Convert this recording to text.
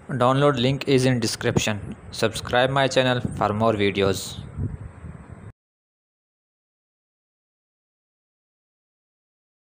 Download link is in description. Subscribe my channel for more videos.